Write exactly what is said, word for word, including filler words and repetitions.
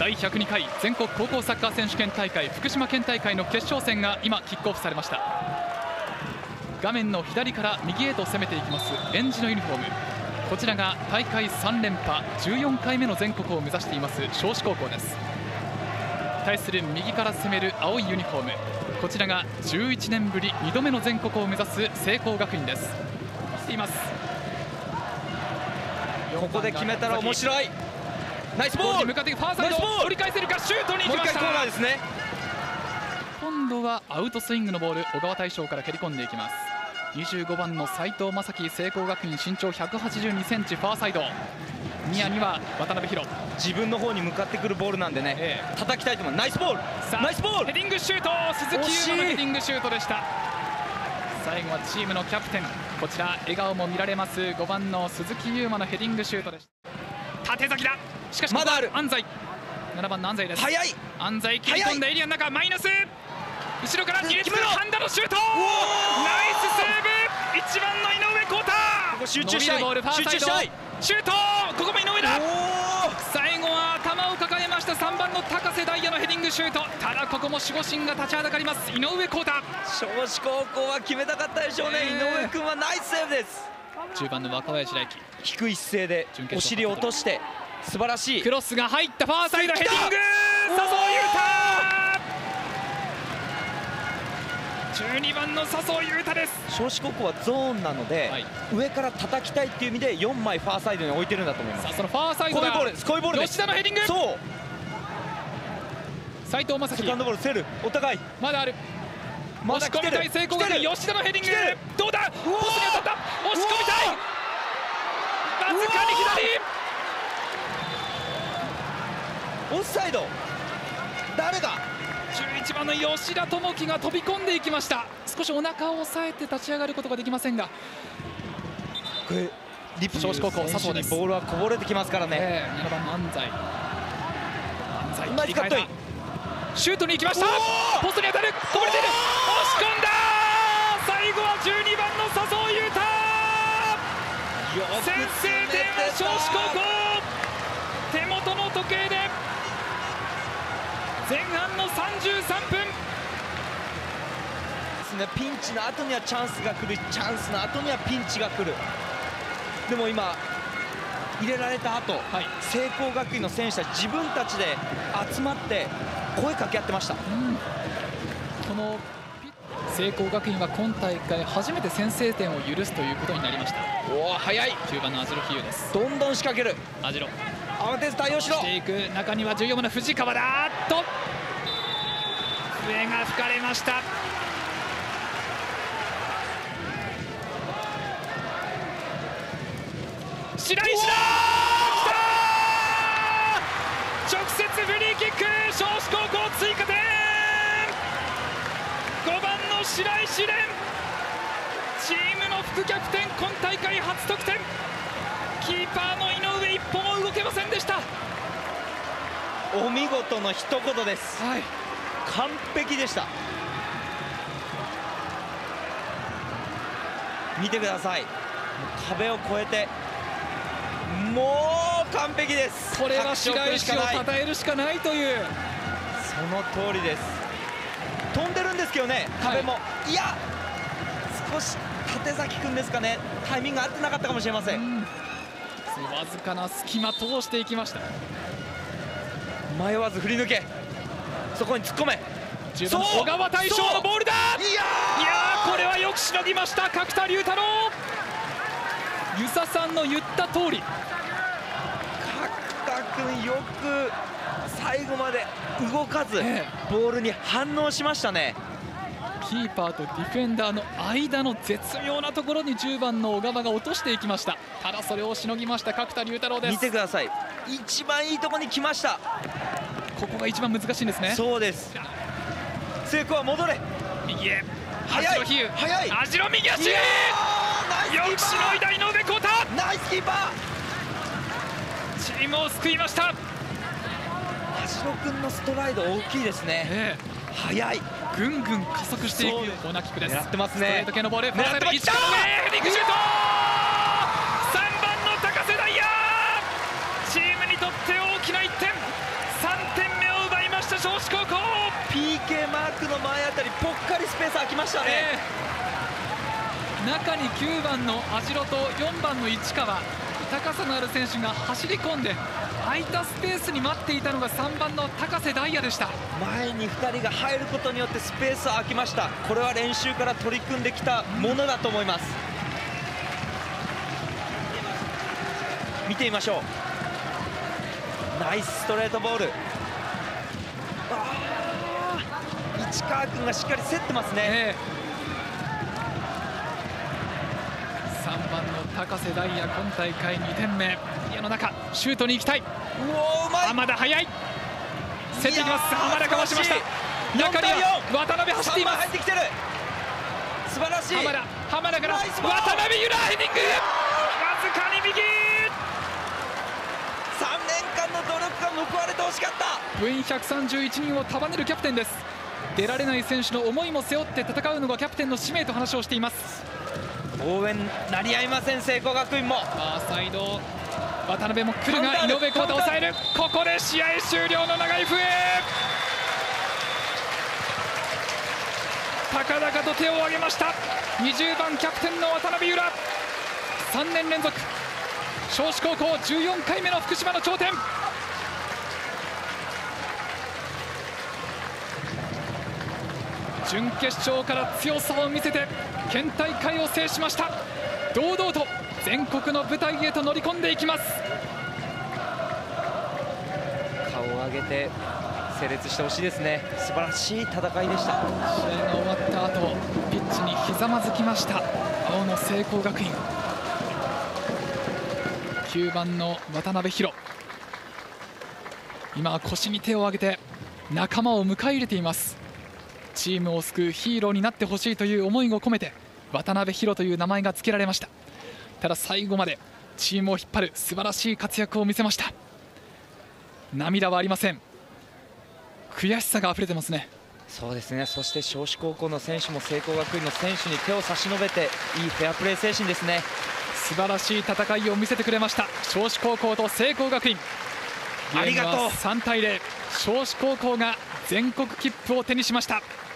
だいひゃくにかい全国高校サッカー選手権大会福島県大会の決勝戦が今キックオフされました。画面の左から右へと攻めていきますえんじのユニフォーム、こちらが大会さん連覇じゅうよんかいめの全国を目指しています尚志高校です。対する右から攻める青いユニフォーム、こちらがじゅういちねんぶりにどめの全国を目指す聖光学院です。います。 ここで決めたら面白い。ナイスボール。 向かってファーサイド折り返せるか、シュートに行きました。 もう一回コーナーですね。 今度はアウトスイングのボール、小川大将から蹴り込んでいきます。にじゅうごばんの斉藤正樹、聖光学院身長ひゃくはちじゅうにセンチ、ファーサイド。ニアには渡辺宏。 自分の方に向かってくるボールなんでね、ええ、叩きたいと思う。ナイスボール。ナイスボール。 ヘディングシュート、鈴木優馬のヘディングシュートでした。最後はチームのキャプテン、こちら笑顔も見られますごばんの鈴木優馬のヘディングシュートでした。縦先だ。しかしまだある。 安西、ななばんの安西です。 早い。 安西切り込んだエリアの中、マイナス。後ろからに列目の半田のシュート。ナイスセーブ。いちばんの井上康太。 ここ集中したい。集中したい。 シュート。ここも井上だ。最後は頭を抱えましたさんばんの高瀬大也のヘディングシュート。ただここも守護神が立ちはだかります。井上康太。 尚志高校は決めたかったでしょうね。えー、井上君はナイスセーブです。 じゅうばんの若林大輝、 低い姿勢でお尻を落として素晴らしい。 クロスが入ったファーサイドヘディング。笹生優太。じゅうにばんの笹生優太です。 尚志高校はゾーンなので、はい、上から叩きたいっていう意味でよんまいファーサイドに置いてるんだと思います。 さあそのファーサイドがこういうボールです。こういうボールです。 吉田のヘディング。 そう斉藤正樹。 セカンドボールセル。お互いまだある。押し込みたい聖光学院、吉田のヘディング。どうだ。ポストに当たった。押し込みたい。わずかに左。 オフサイド。誰が。 じゅういちばんの吉田智樹が飛び込んでいきました。少しお腹を押さえて立ち上がることができませんが、 これリプ尚志高校佐藤です。 ボールはこぼれてきますからね。 えー、ななばんの安西。安西切り替えた。シュートに行きました。ポストに当たる。こぼれている。押し込んだ。最後はじゅうにばんの笹生優太。先制点は尚志高校。手元の時計で前半のさんじゅうさんぷんですね。ピンチの後にはチャンスが来る。チャンスの後にはピンチが来る。でも今入れられた後、はい、聖光学院の選手たち自分たちで集まって声かけ合ってました。うん、 この聖光学院は今大会初めて先制点を許すということになりました。 おお早い。 きゅうばんの網代比喩です。 どんどん仕掛ける。 網代慌てず対応しろ。 していく。中にはじゅうよんばんの藤川だ。っと笛が吹かれました。白石だ。きた。直接フリーキック。尚志高校追加点。ごばんの白石蓮、チームの副キャプテン、今大会初得点。キーパーの井上一歩も動けませんでした。 お見事の一言です、はい、完璧でした。見てください。壁を越えてもう完璧です。 これは白石を称えるしかないという、 その通りです。飛んでるんですけどね、壁も、はい、いや少し縦崎君ですかね、タイミング合ってなかったかもしれません。 わずかな隙間通していきました。 迷わず振り抜け、そこに突っ込め。 じゅうばんの小川大将のボールだ。いやー、これはよくしのぎました。角田龍太郎。遊佐さんの言った通り、 角田君よく最後まで動かず、ええ、ボールに反応しましたね。 キーパーとディフェンダーの間の絶妙なところにじゅうばんの小川が落としていきました。ただそれをしのぎました角田龍太郎です。 見てください、一番いいところに来ました。 ここが一番難しいんですね。 そうです。聖光は戻れ。 右へ。 速い速い。 網代右足。よくしのいだ井上康太。 ナイスキーパー。チームを救いました。 網代君のストライド大きいですね。ええ、速い。 ぐんぐん加速していくコーナーキックです。 狙ってますね。 ストレート系のボール。ファーサイドいちからヘディングシュート。さんばんの高瀬大也。チームにとって大きないってん。さんてんしたね、 えー、中にきゅうばんの網代とよんばんの市川、高さのある選手が走り込んで、空いたスペースに待っていたのがさんばんの高瀬大也でした。 前にふたりが入ることによってスペースは空きました。これは練習から取り組んできたものだと思います。見てみましょう。ナイスストレートボール。あー、市川君がしっかり競ってますね、えー、さんばんの高瀬大也、今大会にてんめ。家の中シュートに行きたい。 うおー、うまい。 浜田速い、競っていきます。浜田かわしました。中には渡辺走っています。 入ってきてる。素晴らしい。 浜田、浜田から渡辺ユラヘディング、わずかに右。 さんねんかんの努力が報われてほしかった。 部員ひゃくさんじゅういちにんを束ねるキャプテンです。出られない選手の思いも背負って戦うのがキャプテンの使命と話をしています。 応援鳴り合いません、聖光学院も。 ファーサイド渡辺も来るが、井上康太抑える。ここで試合終了の長い笛。高々と手を挙げました。にじゅうばんキャプテンの渡辺由良、さんねん連続尚志高校じゅうよんかいめの福島の頂点。準決勝から強さを見せて県大会を制しました。堂々と全国の舞台へと乗り込んでいきます。 顔を上げて整列してほしいですね。素晴らしい戦いでした。試合が終わった後、ピッチにひざまずきました青の聖光学院。きゅうばんの渡辺大、今腰に手を挙げて仲間を迎え入れています。チームを救うヒーローになってほしいという思いを込めて渡辺大という名前が付けられました。ただ最後までチームを引っ張る素晴らしい活躍を見せました。涙はありません。悔しさが溢れてますね。 そうですね。そして尚志高校の選手も聖光学院の選手に手を差し伸べて、いいフェアプレー精神ですね。 素晴らしい戦いを見せてくれました尚志高校と聖光学院。 ありがとう。 さんたいゼロ、尚志高校が全国切符を手にしました。